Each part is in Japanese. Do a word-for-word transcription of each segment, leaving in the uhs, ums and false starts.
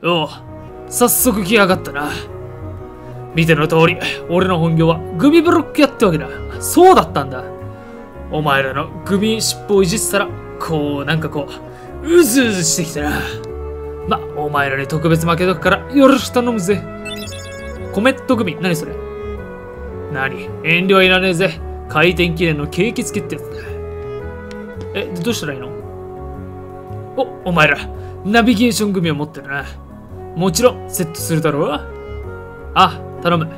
おう、早速来やがったな。見ての通り、俺の本業はグミブロックやってわけだ。そうだったんだ。お前らのグミ尻尾をいじってたら、こう、なんかこう、うずうずしてきたな。ま、お前らに特別負けとくからよろしく頼むぜ。コメットグミ、何それ？何？遠慮はいらねえぜ。開店記念のケーキ付きってやつだ。え、どうしたらいいの？お、お前ら、ナビゲーショングミを持ってるな。もちろん、セットするだろう？あ、頼む。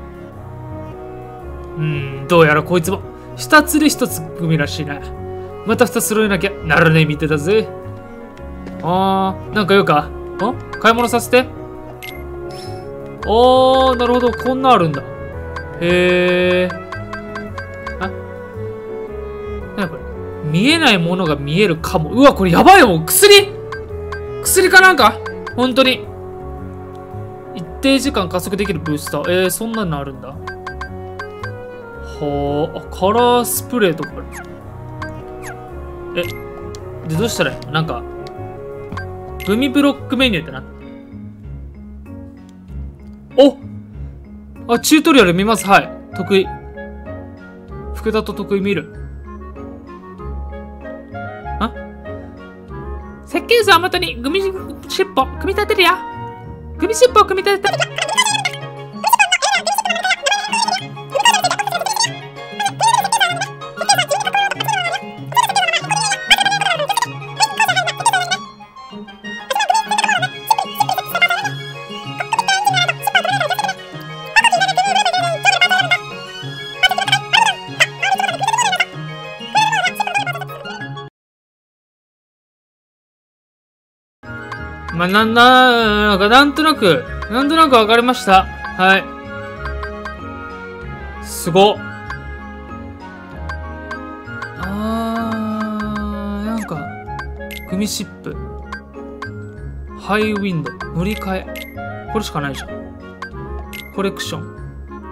うーん、どうやらこいつも、二つで一つ組らしいな。また二つ揃えなきゃならねえみてだぜ。あー、なんかようか？ん？買い物させて。あー、なるほど、こんなあるんだ。へー。あ？なにこれ？見えないものが見えるかも。うわ、これやばいよ、もう薬？薬かなんか？本当に。一定時間加速できるブースター。えー、そんなのあるんだ。はあ、あ、カラースプレーとかある。え、で、どうしたらいいの？なんか、グミブロックメニューってな。お！あ、チュートリアル見ます。はい。得意。福田と得意見る。あ？設計図はまたにグミ尻尾組み立てるや。グミ尻尾を組み立てた。まあ、なんだ、なんか、なんとなく、なんとなくわかりました。はい。すごっ。あー、なんか、グミシップ。ハイウィンド。乗り換え。これしかないじゃん。コレクション。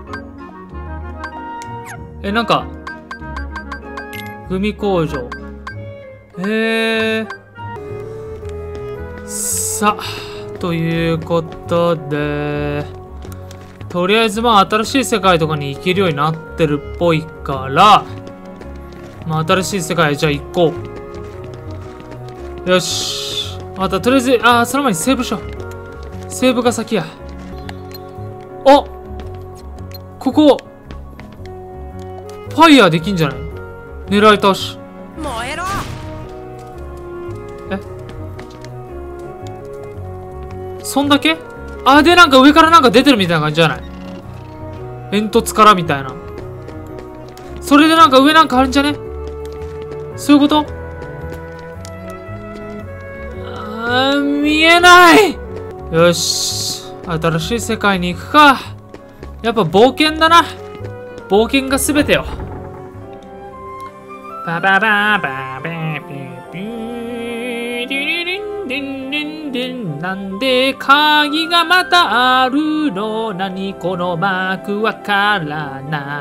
え、なんか、グミ工場。へー。さあ、ということで、とりあえずまあ新しい世界とかに行けるようになってるっぽいから、まあ新しい世界じゃあ行こう。よし。またとりあえず、ああ、その前にセーブしよう。セーブが先や。あ、ここ、ファイヤーできんじゃない？狙い倒し。 燃えろ！ え？そんだけ？あ、で、なんか上からなんか出てるみたいな感じじゃない？煙突からみたいな。それでなんか上なんかあるんじゃね？そういうこと？あー、見えない！よし。新しい世界に行くか。やっぱ冒険だな。冒険が全てよ。ババババババなんで鍵がまたあるの？何このマークわからない。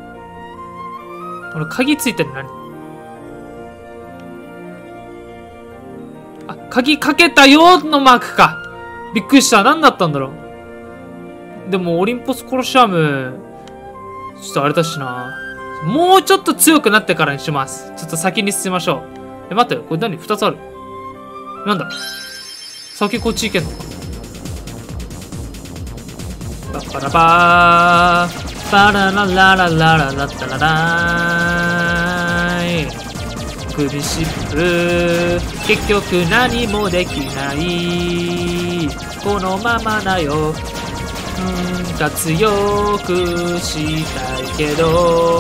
これ鍵ついてるの何？あ、鍵かけたよのマークか。びっくりした。何だったんだろう。でもオリンポスコロシアムちょっとあれだしな。もうちょっと強くなってからにします。ちょっと先に進みましょう。え、待って、これ何？二つある。なんだ？先こっち行けんのか。パッパラパーパラララララララッタララーイ。首シップ結局何もできない。このままだよ。うんか強くしたいけど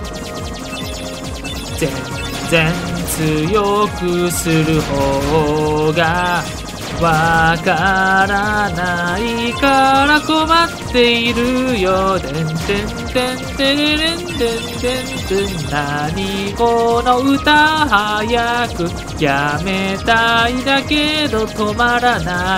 全然強くする方がわからないから困っているよ。てんてんてんてれれんてんてんてん。何この歌早くやめたいだけど止まらない。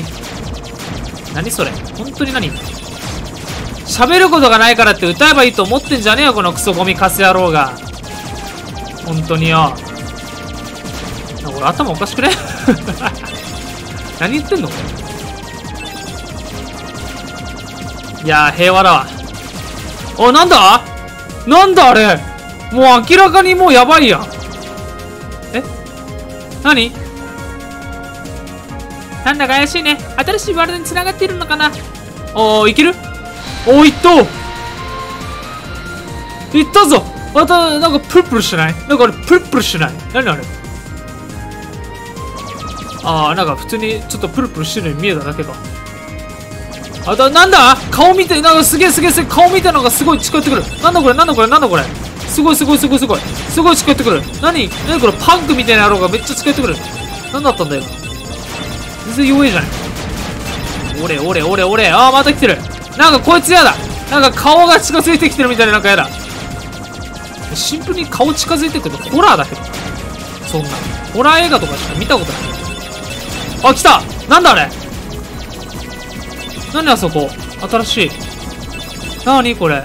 何それ？本当に何？喋ることがないからって歌えばいいと思ってんじゃねえよ、このクソゴミカス野郎が。本当によ。これ頭おかしくね？ 何言ってんの？いやー、平和だわ。お、なんだなんだあれ、もう明らかにもうやばいやん。え、何なんだか怪しいね。新しいワールドに繋がっているのかな。おー、いける？おー、いったいったぞ。また、なんかプルプルしない？なんかあれ、プルプルしない？何あれ？あー、なんか普通にちょっとプルプルしてるように見えただけか。あだ、なんだ顔見て、なんかすげえすげえすげえ顔見てのがすごい近寄ってくる。なんだこれなんだこれなんだこれ。すごいすごいすごいすごい。すごい近寄ってくる。何何これ、パンクみたいな野郎がめっちゃ近寄ってくる。なんだったんだよ。全然弱いじゃない。おれおれおれおれ。あー、また来てる。なんかこいつやだ。なんか顔が近づいてきてるみたいでなんかやだ。シンプルに顔近づいてくるとホラーだけど。そんな。ホラー映画とかしか見たことない。あ、来た。なんだあれ。何あそこ。新しい。なにこれ。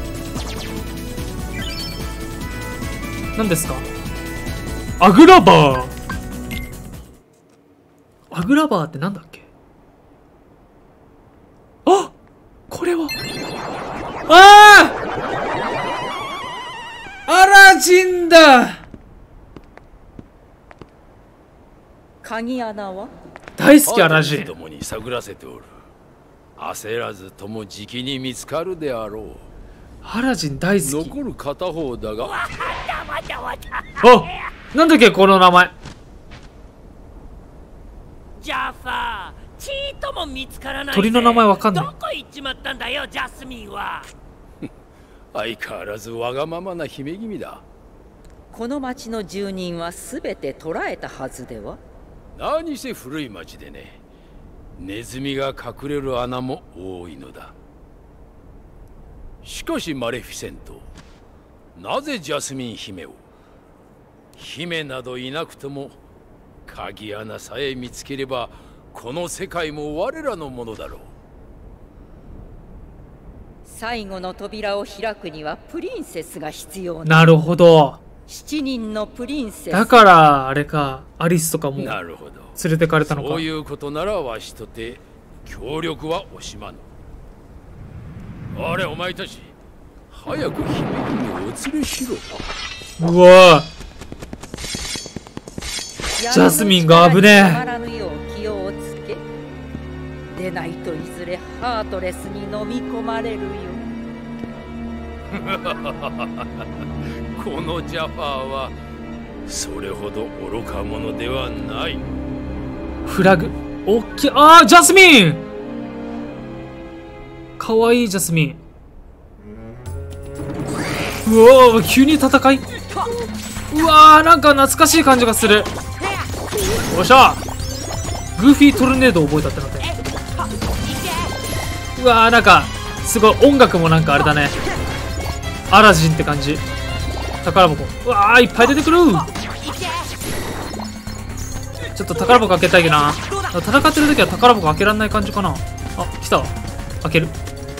何ですか。アグラバー。アグラバーってなんだっけ。あ、これは。ああ、アラジンだ。 鍵穴は大好きアラジン。 共に探らせておる。焦らずともじきに見つかるであろう。 アラジン大好き。 残る片方だが。 あ、なんだっけこの名前。 ジャファー、ちーとも見つからない。 鳥の名前わかんない。 どこ行っちまったんだよ、ジャスミンは。 相変わらずわがままな姫君だ。 この町の住人はすべて捕らえたはずでは。 何せ古い町でね。ネズミが隠れる穴も多いのだ。しかしマレフィセント、なぜジャスミン姫を？姫などいなくとも鍵穴さえ見つければこの世界も我らのものだろう。 最後の扉を開くにはプリンセスが必要なるほど。 七人のプリンセスだからあれか、アリスとかもなるほど連れてかれたのか。 そういうことならわしとて協力は惜しまぬ。あれお前たち、早く姫君にお連れしろ。 うわぁ、ジャスミンが危ねえ。 気をつけでないといずれハートレスに飲み込まれるよ。 このジャファーはそれほど愚か者ではない。 フラグおっきい。あー、ジャスミンかわいいジャスミン。うわー、急に戦い。うわー、なんか懐かしい感じがする。よっしゃ、グーフィートルネード覚えたってなって。うわー、なんかすごい音楽もなんかあれだね、アラジンって感じ。宝箱、うわー、いっぱい出てくる。ちょっと宝箱開けたいけどな。戦ってる時は宝箱開けられない感じかな。あ、来た。開ける。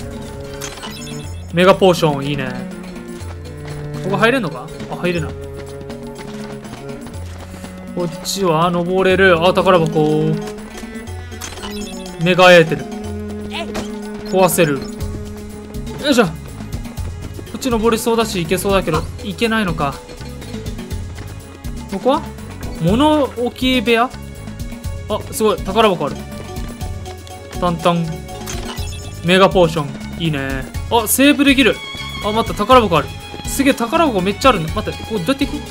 メガポーションいいね。ここ入れんのか。あ、入れない。こっちは登れる。あ、宝箱メガエーテル壊せる。よいしょ。こっち登れそうだし行けそうだけど行けないのか。ここは物置部屋。あ、すごい宝箱ある。タンタンメガポーションいいね。あ、セーブできる。あ、待った、宝箱ある。すげえ、宝箱めっちゃあるね。待って、これどうやって行く。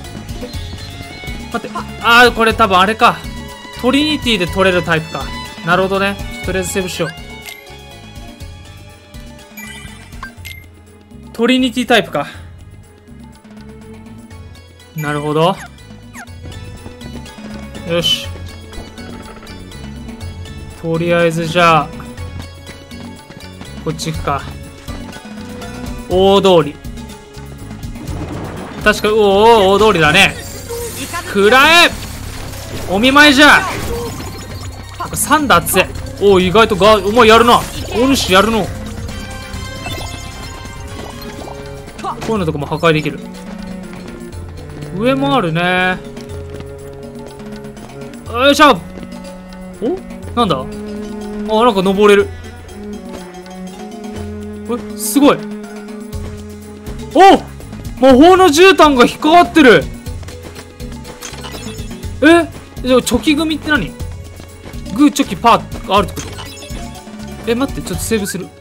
待って、あー、これ多分あれか、トリニティで取れるタイプか。なるほどね。とりあえずセーブしよう。トリニティタイプか。なるほど。よし、とりあえずじゃあこっち行くか。大通り、確か、おお、大通りだね。くらえ、お見舞いじゃ。さんだっつ。おお、意外とがお前やるな。お主やるの。こういうのとかも破壊できる。上もあるね。よいしょ。 お、なんだ。あ、なんか登れる。え、すごい。お、魔法の絨毯が引っかかってる。え、じゃあチョキ組って何？グーチョキパーがあるってこと？え、待って、ちょっとセーブする。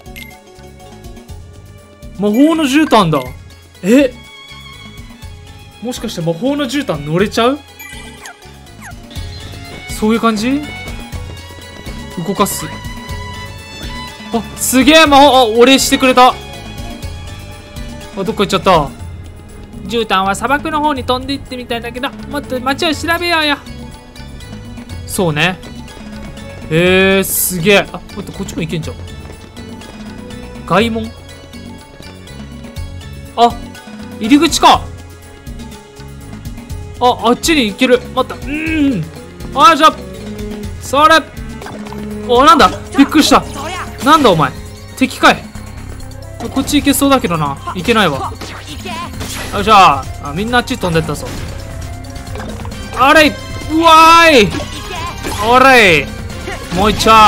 魔法の絨毯だ。え、もしかして魔法の絨毯乗れちゃう？そういう感じ？動かす。あ、すげえ魔法、あ、お礼してくれた。あ、どっか行っちゃった。絨毯は砂漠の方に飛んでいってみたいんだけど、もっと街を調べようよ。そうね。えー、すげえ。あ、待って、こっちも行けんじゃん。外門。あ、入り口か。あ、あっちに行ける。待った。うーん。あ、じゃあ、それ。お、なんだ。びっくりした。なんだお前。敵かい。こっち行けそうだけどな。行けないわ。よっしゃあ、みんなあっち飛んでったぞ。あれい、うわーい。おれい。もう一丁。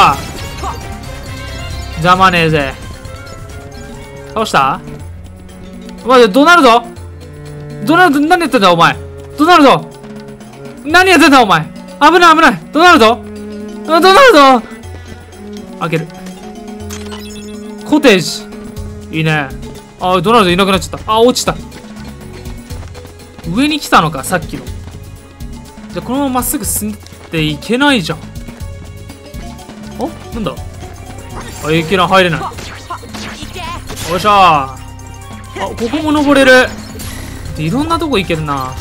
邪魔ねえぜ。倒した？待って、ドナルド？ドナルド、何やってんだお前。ドナルド、何やってんだお前。危ない危ない。ドナルド、あ、ドナルド。開ける。コテージ。いいね。あ、ドナルドいなくなっちゃった。あ、落ちた。上に来たのか、さっきの。じゃあこのまままっすぐ進んでいけないじゃん。あ、なんだ。あ、いけない、入れない。よっしゃー。あ、ここも登れる。いろんなとこ行けるな。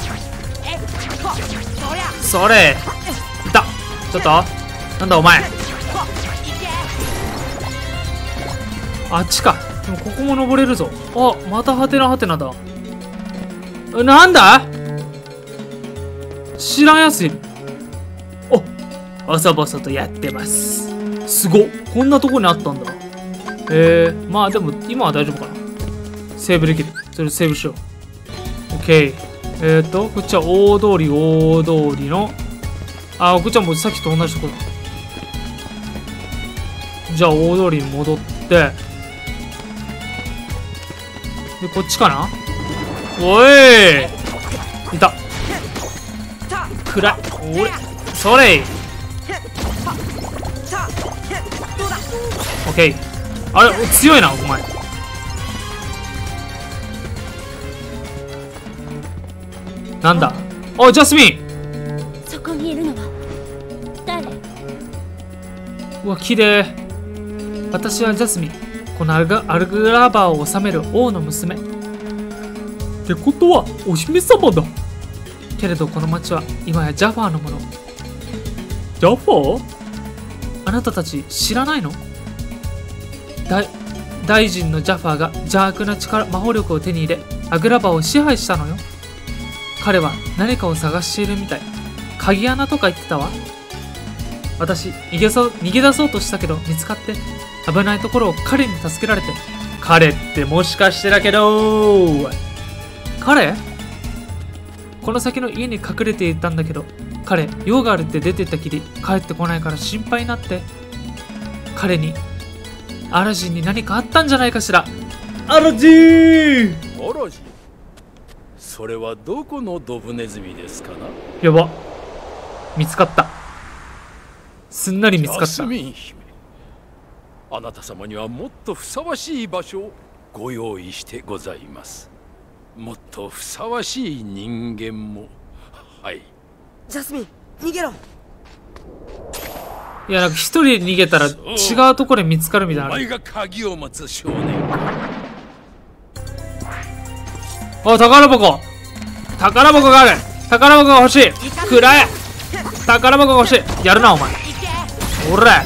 それ。いた。ちょっとなんだお前。あっちか。でもここも登れるぞ。あ、またハテナハテナだ。なんだ？知らんやついる。お、細々とやってます。すごっ。こんなとこにあったんだ。えー、まあでも今は大丈夫かな。セーブできる。それセーブしよう。OK。えーと、こっちは大通り、大通りの。あ、こっちはもうさっきと同じとこだ。じゃあ大通りに戻って。で、こっちかな？おい！いた。暗い。おれ。それ！ OK。あれ、強いな、お前。なんだ。おい、ジャスミン。 そこにいるのは誰？ うわ、綺麗。私はジャスミン。このアルガアルグラバーを治める王の娘。ってことはお姫様だ。けれどこの町は今やジャファーのもの。ジャファー？あなたたち知らないの？大大臣のジャファーが邪悪な力魔法力を手に入れアグラバーを支配したのよ。彼は何かを探しているみたい。鍵穴とか言ってたわ。私逃げそう、逃げ出そうとしたけど見つかって危ないところを彼に助けられて。彼ってもしかしてだけど。彼？この先の家に隠れていたんだけど彼用があるって出てったきり帰ってこないから心配になって。彼にアラジンに何かあったんじゃないかしら。アラジン！ アラジン？それはどこのドブネズミですかな？ やば。見つかった。すんなり見つかった。 ジャスミン姫、あなた様にはもっとふさわしい場所をご用意してございます。もっとふさわしい人間も。はい。 ジャスミン、逃げろ。 いや、なんか一人で逃げたら違うところで見つかるみたいな。 お前が鍵を待つ少年か。 お、宝箱。宝箱がある。宝箱が欲しい。くらえ。宝箱が欲しい。やるなお前。おら。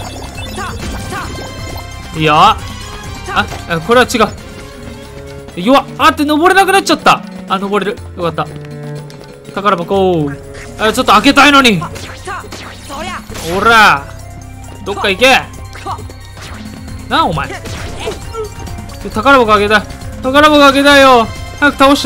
いいよ。あ、これは違う。弱っ。あって登れなくなっちゃった。あ、登れる。よかった。宝箱。あ、ちょっと開けたいのに。おら。どっか行け。なあお前。宝箱開けたい。宝箱開けたいよ。早く倒して。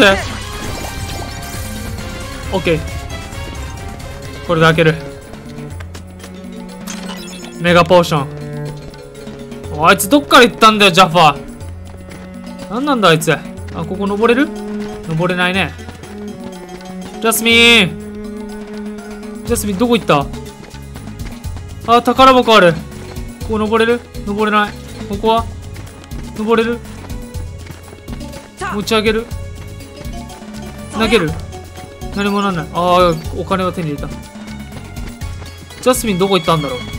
オッケー。これで開ける。 メガポーション。あいつどっから行ったんだよ、ジャファ。なんなんだあいつ。あ、ここ登れる？登れないね。ジャスミンジャスミンどこ行った？あ、宝箱ある。ここ登れる？登れない。ここは登れる？持ち上げる？投げる？何もなんない。ああ、お金は手に入れた。ジャスミンどこ行ったんだろう。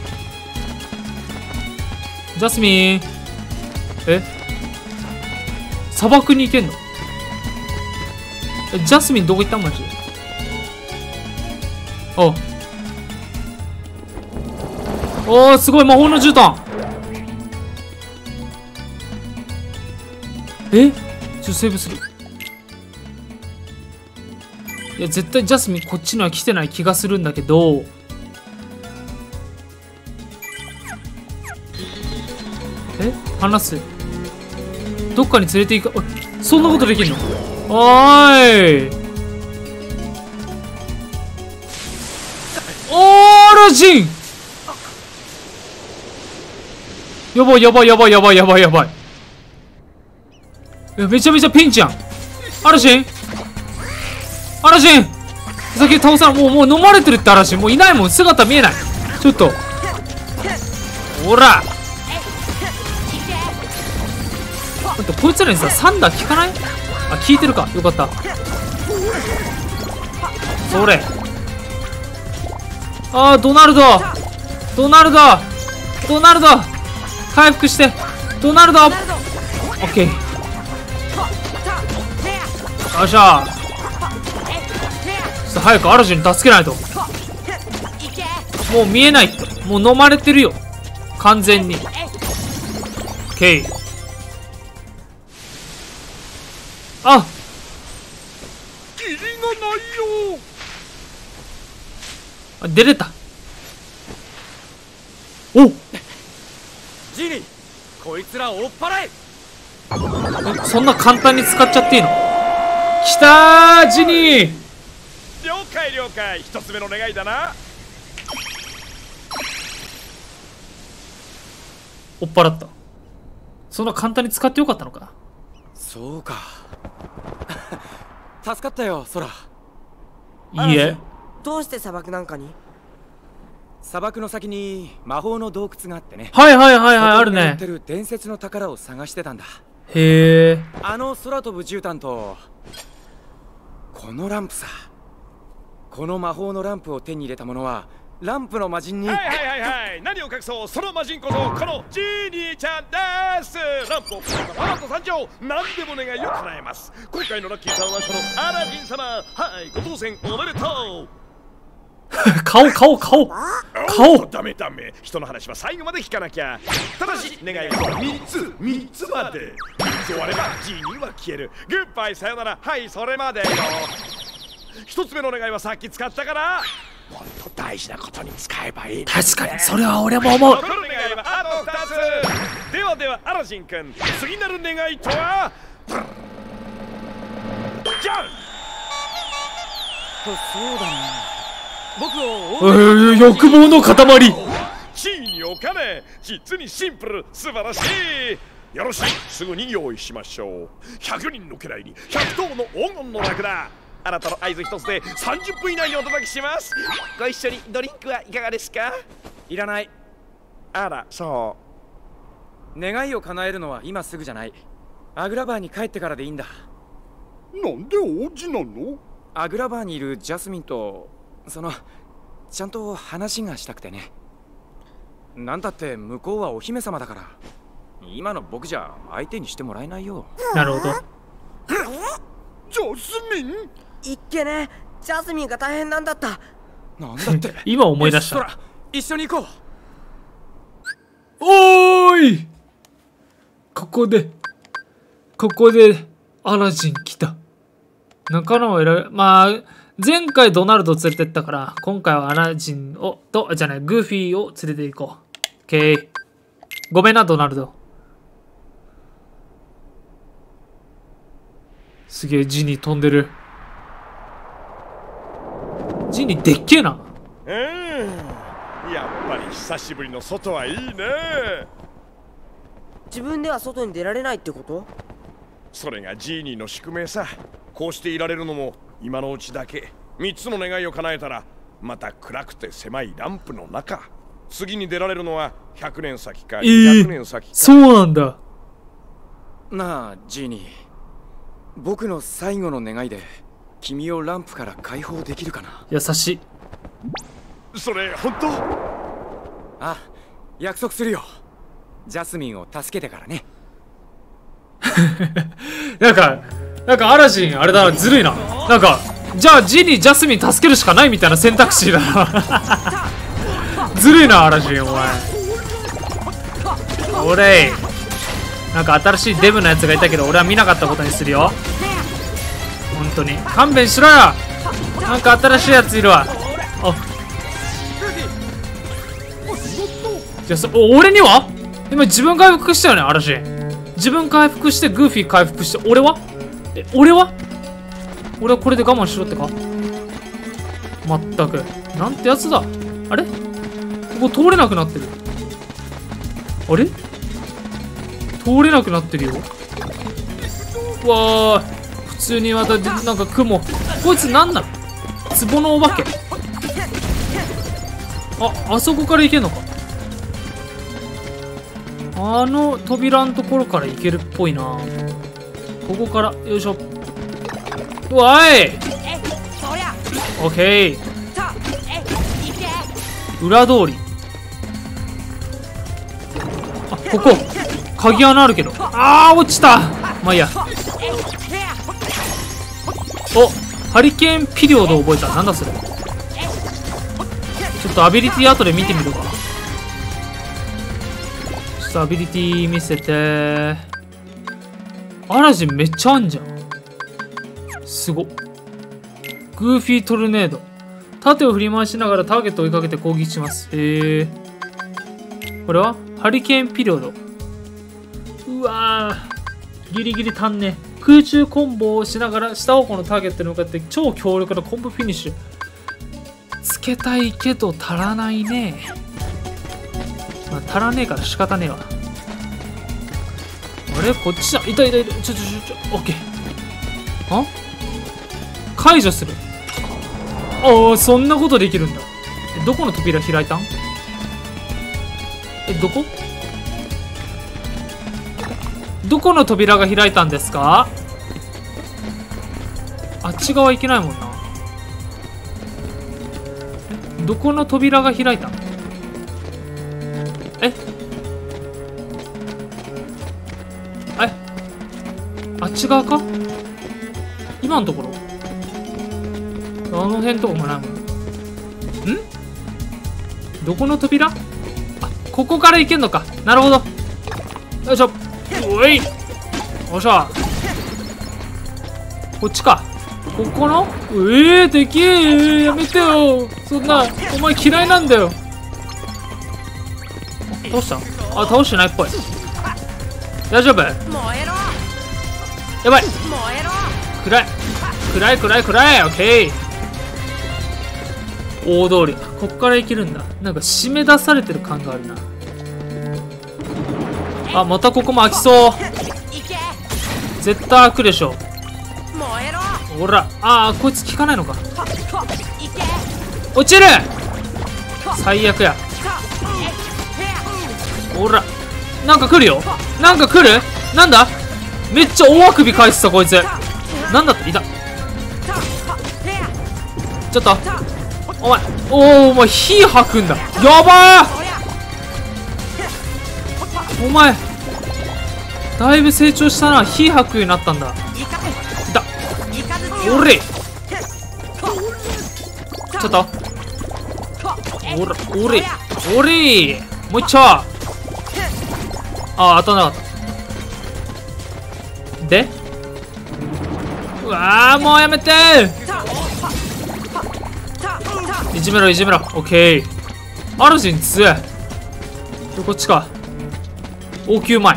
ジャスミン。え？砂漠に行けんの？え、ジャスミンどこ行ったんマジで。あ。おー、すごい魔法の絨毯。え？ちょっとセーブする。いや、絶対ジャスミンこっちには来てない気がするんだけど。え？話す？どっかに連れて行く？あ、そんなことできんの？おーい。オーラジン。やばいやばいやばいやばいやばいやばい。いや、めちゃめちゃピンチやん。アラジンアラジン先倒さない。もうもう飲まれてるってアラジン。もういないもん。姿見えない。ちょっとほら、待って、こいつらにさサンダー効かない？あ、効いてるか。よかった。それ。あー、ドナルドドナルドドナルド回復して。ドナルドオッケー。よっしゃー。ちょっと早くアラジンに助けないと。もう見えないって。もう飲まれてるよ完全に。オッケー。あ、 キリがないよ。 あ、出れた。おっ、 ジニー、こいつら追っ払え。 え、そんな簡単に使っちゃっていいの？きたー、ジニー。 了解了解。一つ目の願いだな。 追っ払った。そんな簡単に使ってよかったのか。 そうか。助かったよ、ソラ。 いいえ。 どうして砂漠なんかに？ 砂漠の先に魔法の洞窟があってね。 はいはいはいはい、あるね。 てる伝説の宝を探してたんだ。 へえ。 あの空飛ぶ絨毯とこのランプさ。この魔法のランプを手に入れた者はランプの魔人に。 はいはいはいはい。何を隠そう、その魔人こそこのジーニーちゃんです。ランプをくればパワーと参上、何でも願いを叶えます。今回のラッキーさんはこのアラジン様。はい、ご当選おめでとう。 顔顔顔顔。 ダメダメ。人の話は最後まで聞かなきゃ。ただし願いはみっつみっつまで。みっつ終わればジーニーは消える。グッバイさよなら。はい、それまでよ。一つ目の願いはさっき使ったからもっと大事なことに使えばいい。 確かにそれは俺も思う。 残る願いはあとふたつ。ではではアラジン君、次なる願いとはじゃん。 そうだな。僕をえー、欲望の塊。 地位にお金、実にシンプル、素晴らしい。よろしい、すぐに用意しましょう。ひゃくにんの家来にひゃくとうの黄金のラクダ。あなたの合図一つでさんじゅっぷん以内にお届けします。ご一緒にドリンクはいかがですか？ いらない。 あら、そう。願いを叶えるのは今すぐじゃない。アグラバーに帰ってからでいいんだ。 なんで王子なの？ アグラバーにいるジャスミンとそのちゃんと話がしたくてね。なんだって向こうはお姫様だから今の僕じゃ相手にしてもらえないよ。 なるほど。 ジャスミン？ いっけね、ジャスミンが大変なんだった。 なんだって今思い出した。 エストラ、一緒に行こう。 おーい、ここでここでアラジン来た。仲間を選べ。まあ前回ドナルドを連れてったから今回はアラジンをとじゃないグーフィーを連れて行こう。オッケー。ごめんなドナルド。すげえ、ジニー飛んでる。ジニーでっけえな。 うん、やっぱり久しぶりの外はいいね。 自分では外に出られないってこと？ それがジーニーの宿命さ。こうしていられるのも今のうちだけ。みっつの願いを叶えたらまた暗くて狭いランプの中。次に出られるのはひゃくねん先かにひゃくねん先か。 そうなんだ。 なあジーニー、僕の最後の願いで君をランプから解放できるかな。 優しい。 それ本当？ あ、約束するよ。ジャスミンを助けてからね。 なんかなんかアラジンあれだな、ずるいな。なんかじゃあジニージャスミン助けるしかないみたいな選択肢だな。ずるいなアラジンお前。俺なんか新しいデブのやつがいたけど俺は見なかったことにするよ。本当に勘弁しろよ。なんか新しいやついるわ。あ、じゃあそ俺には今自分回復したよね。アラジン自分回復してグーフィー回復して俺はえ俺は俺はこれで我慢しろってか。まったくなんてやつだ。あれここ通れなくなってる。あれ通れなくなってるよ。わー、普通にまたなんか雲。こいつなんだ壺のお化け。あ、あそこから行けんのか。あの扉のところから行けるっぽいな。ここからよいしょ。うわいオッケー。裏通り。あ、ここ鍵穴あるけど。あー落ちた。まあいいや。お、ハリケーンピリオド覚えた。なんだそれ。ちょっとアビリティ後で見てみるか。ちょっとアビリティ見せて。アラジンめっちゃあんじゃん。すごっ。グーフィートルネード。盾を振り回しながらターゲットを追いかけて攻撃します。へえ。これはハリケーンピリオド。うわー、ギリギリ足んね。空中コンボをしながら下方向のターゲットに向かって超強力なコンボフィニッシュ。つけたいけど足らないね。まあ、足らねえから仕方ねえわ。あれこっちだ。いたいたいた。ちょちょちょちょ。オッケー。あ解除する。ああ、そんなことできるんだ。え、どこの扉開いたん？え、どこ？どこの扉が開いたんですか？あっち側行けないもんな。え、どこの扉が開いたん？え？え？あっち側か？今のところあの辺とかもないもん。ん？どこの扉？あ、ここから行けんのか。なるほど。よいしょ。おい。よっしゃ。こっちか。ここの？ええー、でけえ。やめてよ。そんな、お前嫌いなんだよ。倒した？あ、倒してないっぽい。大丈夫？やばい。暗い。暗い暗い暗い。オッケー。大通り。こっから行けるんだ。なんか締め出されてる感があるな。あ、またここも開きそう。絶対開くでしょ。ほら。あー、こいつ効かないのか。落ちる。最悪や。ほら。なんか来るよ。なんか来る。なんだ。めっちゃ大あくび返してたこいつ。なんだって。いた。ちょっとお前、おお、お前火吐くんだ。やばー。お前だいぶ成長したな。火吐くようになったんだ。いた。おれ。ちょっとおらおれおれ。もう一丁。ああ、当たんなかった。で、うわー、もうやめてー。いじめろいじめろ。オッケー。アラジン強え。で、こっちか。応急前。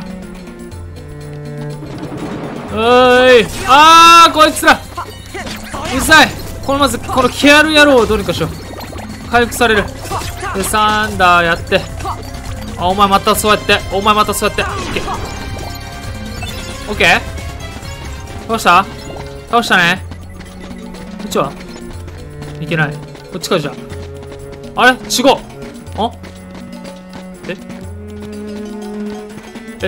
おーい。あー、こいつらうるさい。このまずこのケアル野郎をどうにかしよう。回復される。 でサンダーやって、あお前またそうやって、お前またそうやって、オッケー。倒した？倒したね。こっちはいけない。こっちかじゃあ。あれ違う。あええ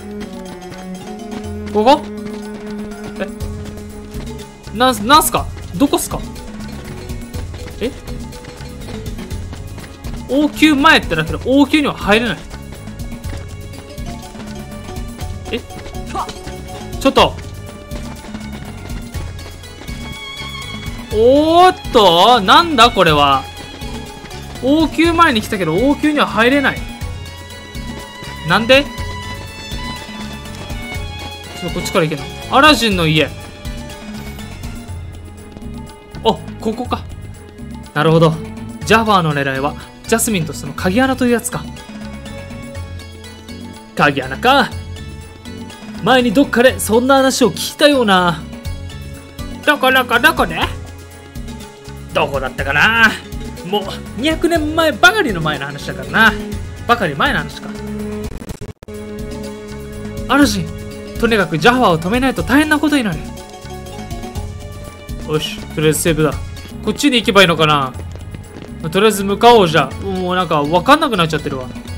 ここえなんす、なんすか、どこっすか。え王宮前ってだけど王宮には入れない。えちょっとおーっとなんだこれは。王宮前に来たけど王宮には入れない。なんでちょっとこっちから行けない。アラジンの家。お、ここか。なるほど。ジャファーの狙いはジャスミンとその鍵穴というやつか。鍵穴か。前にどっかでそんな話を聞いたような。どこどこどこでどこだったかな。もうにひゃくねんまえばかりの前の話だからな。ばかり前の話か。アラジン、とにかくジャファーを止めないと大変なことになる。よし、とりあえずセーブだ。こっちに行けばいいのかな。とりあえず向かおう。じゃもうなんか分かんなくなっちゃってるわ。